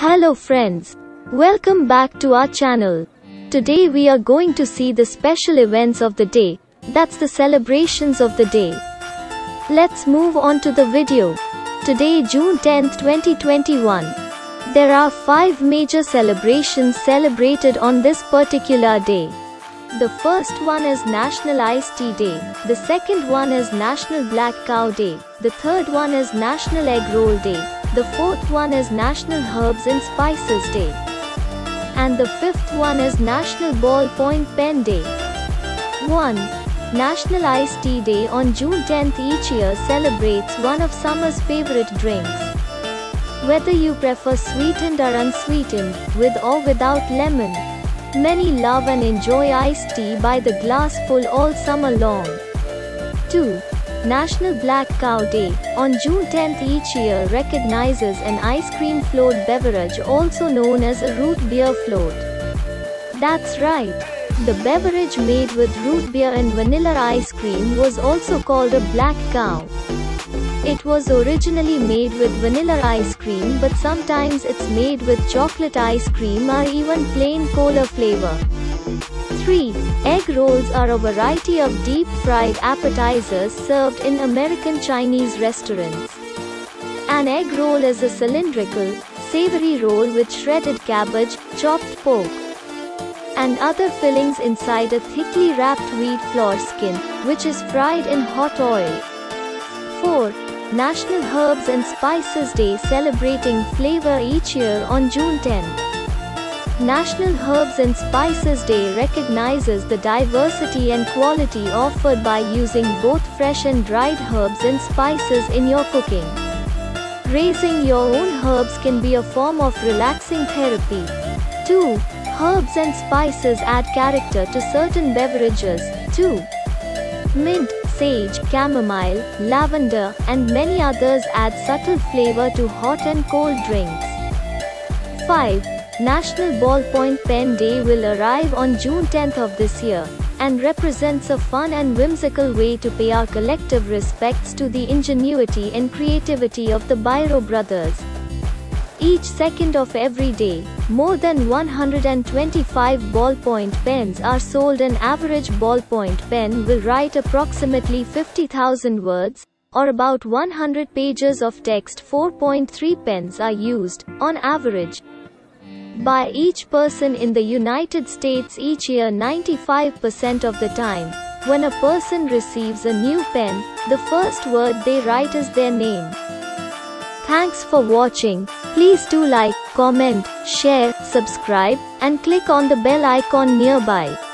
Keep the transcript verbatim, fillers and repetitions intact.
Hello friends. Welcome back to our channel. Today we are going to see the special events of the day. That's the celebrations of the day. Let's move on to the video. Today June tenth twenty twenty-one. There are five major celebrations celebrated on this particular day. The first one is National Iced Tea Day. The second one is National Black Cow Day. The third one is National Egg Roll Day. The fourth one is National Herbs and Spices Day. And the fifth one is National Ballpoint Pen Day. one. National Iced Tea Day on June tenth each year celebrates one of summer's favorite drinks. Whether you prefer sweetened or unsweetened, with or without lemon, many love and enjoy iced tea by the glassful all summer long. two. National Black Cow Day, on June tenth each year recognizes an ice cream float beverage also known as a root beer float. That's right. The beverage made with root beer and vanilla ice cream was also called a black cow. It was originally made with vanilla ice cream, but sometimes it's made with chocolate ice cream or even plain cola flavor. three. Egg rolls are a variety of deep-fried appetizers served in American Chinese restaurants. An egg roll is a cylindrical, savory roll with shredded cabbage, chopped pork, and other fillings inside a thickly wrapped wheat flour skin, which is fried in hot oil. four. National Herbs and Spices Day, celebrating flavor each year on June tenth. National Herbs and Spices Day recognizes the diversity and quality offered by using both fresh and dried herbs and spices in your cooking. Raising your own herbs can be a form of relaxing therapy. two. Herbs and spices add character to certain beverages, too. Mint, sage, chamomile, lavender, and many others add subtle flavor to hot and cold drinks. five. National Ballpoint Pen Day will arrive on June tenth of this year, and represents a fun and whimsical way to pay our collective respects to the ingenuity and creativity of the Biro brothers. Each second of every day, more than one hundred twenty-five ballpoint pens are sold. An average ballpoint pen will write approximately fifty thousand words, or about one hundred pages of text. four point three pens are used, on average, by each person in the United States each year. ninety-five percent of the time, when a person receives a new pen, the first word they write is their name. Thanks for watching. Please do like, comment, share, subscribe, and click on the bell icon nearby.